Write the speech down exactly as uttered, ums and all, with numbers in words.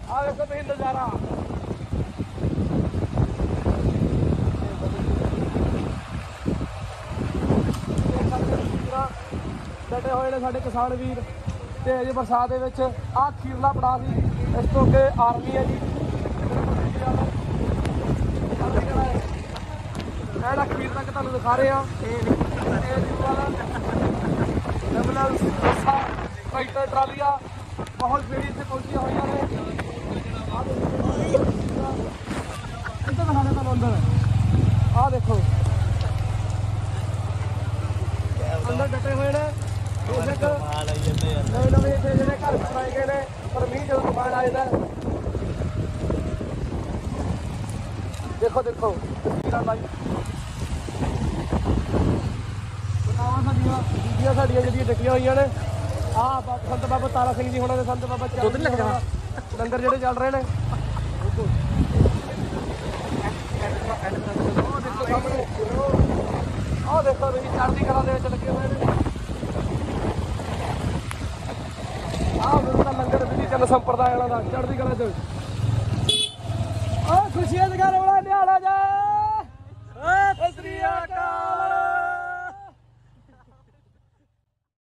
ਆ ਦੇਖੋ ਤੁਸੀਂ ਨਜ਼ਾਰਾ ਡਟੇ ਹੋਏ ਨੇ ਸਾਡੇ ਕਿਸਾਨ ਵੀਰ ਤੇ ਅਜੇ ਬਰਸਾਤ ਦੇ ਵਿੱਚ ਆਹ ਅਖੀਰਲਾ ਪੜਾਅ ਸੀ। ਇਸ ਤੋਂ ਅੱਗੇ ਆਰਮੀ ਹੈ ਜੀ। ਐਡਾ ਅਖੀਰ ਤੱਕ ਤੁਹਾਨੂੰ ਦਿਖਾ ਰਹੇ ਆ। ਐਂਬੂਲੈਂਸ ਬੱਸਾਂ ਟਰੈਕਟਰ ਟਰਾਲੀਆਂ ਬਹੁਤ ਜਿਹੜੀ ਇੱਥੇ ਪਹੁੰਚੀਆਂ ਹੋਈਆਂ ਨੇ। ਇੱਧਰ ਦਿਖਾਣੇ ਤੁਹਾਨੂੰ ਅੰਦਰ ਆਹ ਦੇਖੋ ਅੰਦਰ ਡਟੇ ਹੋਏ ਨੇ। ਬੇਸ਼ੱਕ ਨਵੇਂ ਨਵੇਂ ਇੱਥੇ ਜਿਹੜੇ ਘਰ ਬਣਾਏ ਗਏ ਨੇ ਪਰ ਮੀਂਹ ਜਦੋਂ ਤੂਫਾਨ ਆ ਜਾਂਦਾ ਦੇਖੋ ਦੇਖੋ ਤਸਵੀਰਾਂ ਲਾਈ ਸਾਡੀਆਂ ਬੀਬੀਆਂ ਸਾਡੀਆਂ ਜਿਹੜੀਆਂ ਡਟੀਆਂ ਹੋਈਆਂ ਨੇ। ਆਹ ਸੰਤ ਬਾਬਾ ਤਾਰਾ ਸਿੰਘ ਜੀ ਹੋਣਾ ਦੇ ਸੰਤ ਬਾਬਾ ਦੁੱਧ ਲੱਗ ਜਾਣਾ ਲੰਗਰ ਜਿਹੜੇ ਚੱਲ ਰਹੇ ਨੇ। ਆਹ ਦੇਖੋ ਤੁਸੀਂ ਚੜ੍ਹਦੀ ਕਲਾ ਦੇ ਵਿੱਚ ਲੱਗੇ ਹੋਏ ਨੇ। ਆਹ ਬਿਲਕੁਲ ਲੰਗਰ ਵਿਧੀ ਚੰਦ ਸੰਪਰਦਾਇ ਵਾਲਾ ਦਾ ਚੜ੍ਹਦੀ ਕਲਾ ਚ ਆਹ ਖੁਸ਼ੀਆਂ ਜਗਾ